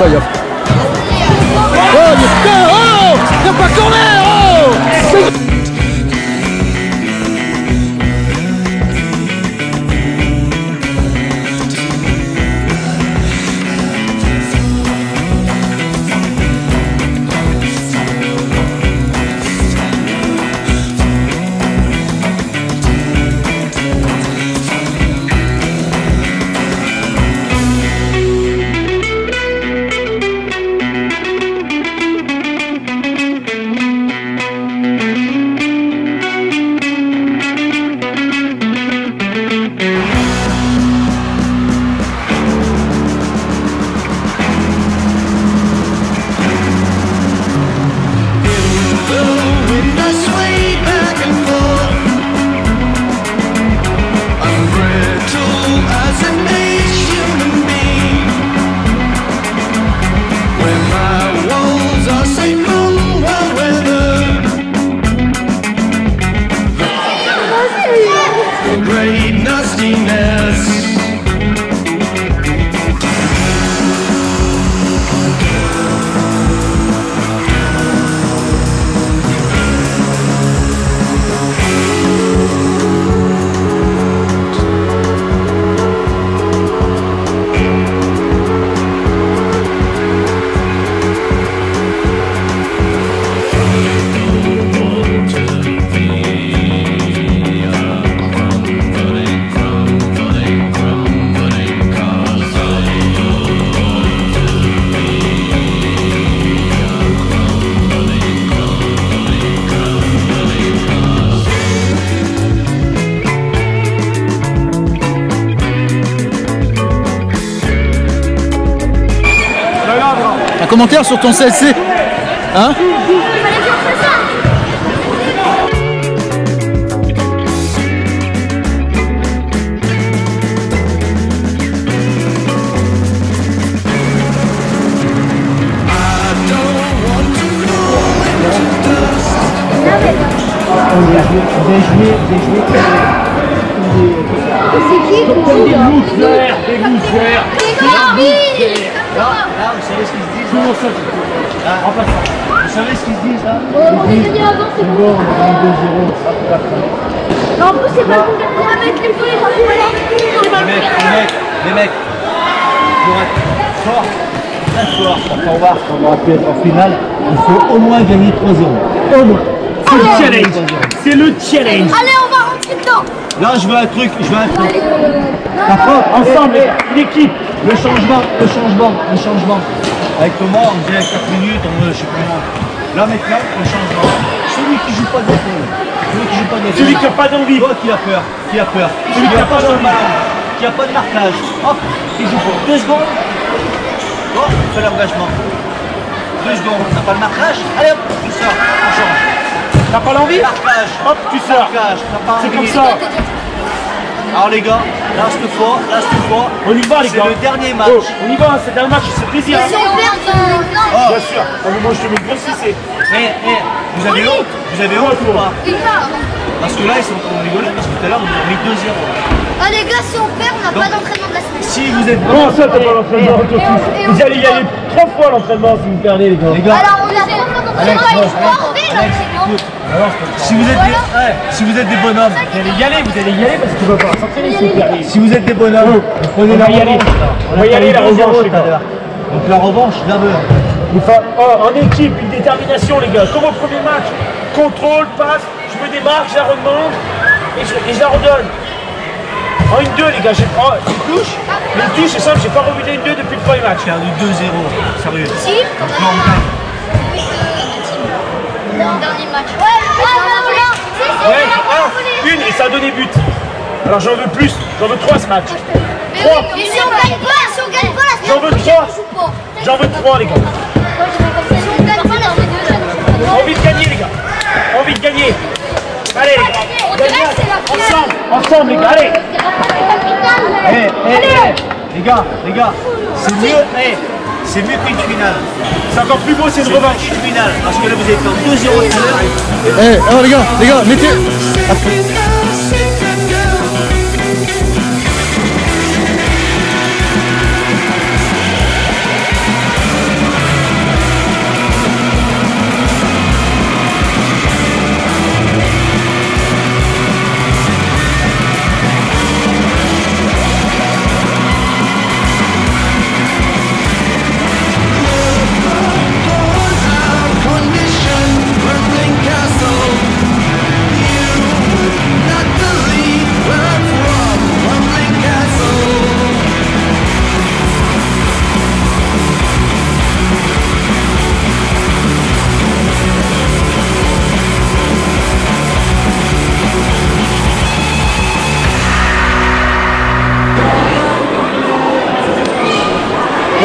incroyable. Oh, putain, oh, il n'y a pas corner, oh. Un commentaire sur ton CLC, hein? C'est qui? Des losers, des losers. Là, vous savez ce qu'ils se disent? Toujours ça, en passant. Vous savez ce qu'ils se disent là? On a gagné avant, c'est bon. On a 2-0, ça peut pas faire. Non, en plus, c'est pas le bon avec les feux, Les mecs, pour être fort, très fort, pour pouvoir pu être en finale, il faut au moins gagner 3-0. Au moins. C'est le challenge. C'est le challenge. Allez, on va rentrer dedans. Là, je veux un truc, Ensemble, l'équipe. Le changement. Avec Thomas, on disait 4 minutes, on veut, je sais pas moi. Là, maintenant, le changement. Celui qui joue pas de l'épaule. Celui qui n'a pas d'envie. Toi qui a peur. Celui qui n'a pas de ballon. Qui n'a pas de marquage. Hop, il joue pour 2 secondes. Bon, on fait l'engagement. 2 secondes, on n'a pas le marquage. Allez hop, tu sors, on change. T'as pas l'envie? Marquage. Hop, tu sors. C'est comme ça. Alors les gars, là cette fois, On y va les gars. c'est le dernier match. Oh, on y va, c'est un match, c'est plaisir. Si on perd, non. Bien sûr. Ah, mais moi je te mets gros succès. Vous avez honte ou pas? Parce que là ils sont en rigoler parce que tout à l'heure vous avez mis 2-0. Ah les gars, si on perd, on n'a pas d'entraînement de la semaine. Si vous êtes Comment ça t'as pas l'entraînement? Vous allez y aller 3 fois l'entraînement si vous perdez les gars. Alors on a 3 fois d'entraînement et je peux enlever l'entraînement. si vous êtes des bonhommes, Vous allez y aller parce qu'il va falloir s'entraîner si vous perdez. si vous êtes des bonhommes, vous prenez On la va y aller. revanche. On va y aller la revanche les gars. Donc la revanche, la veut. En équipe, une détermination les gars. Comme au premier match. Contrôle, passe, je me démarque, je la redemande et je la redonne. En 1-2 les gars, une touche. Une touche, c'est simple, j'ai pas revu des 1-2 depuis le premier match. Perdu 2-0, sérieux. Si, Donc là on gagne. dernier match. Ouais, Ouais, une et ça a donné but. Alors j'en veux plus, j'en veux 3 ce match. mais si on gagne pas, la J'en veux 3. J'en veux 3 les gars. Si on gagne pas, la semaine. Envie de gagner les gars. Envie de gagner. Allez les gars. On dirait que c'est la finale. Ensemble les gars, allez. Les gars, c'est mieux qu'une finale. C'est encore plus beau, c'est une C'est revanche. une finale, parce que là vous avez fait 2-0 tout à l'heure. Oh les gars, mettez...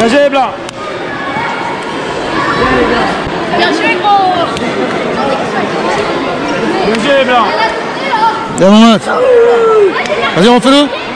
Bien joué, Blanc. Bien joué, gros. Bien joué, Blanc. Bien, mon match. Vas-y, refais-le.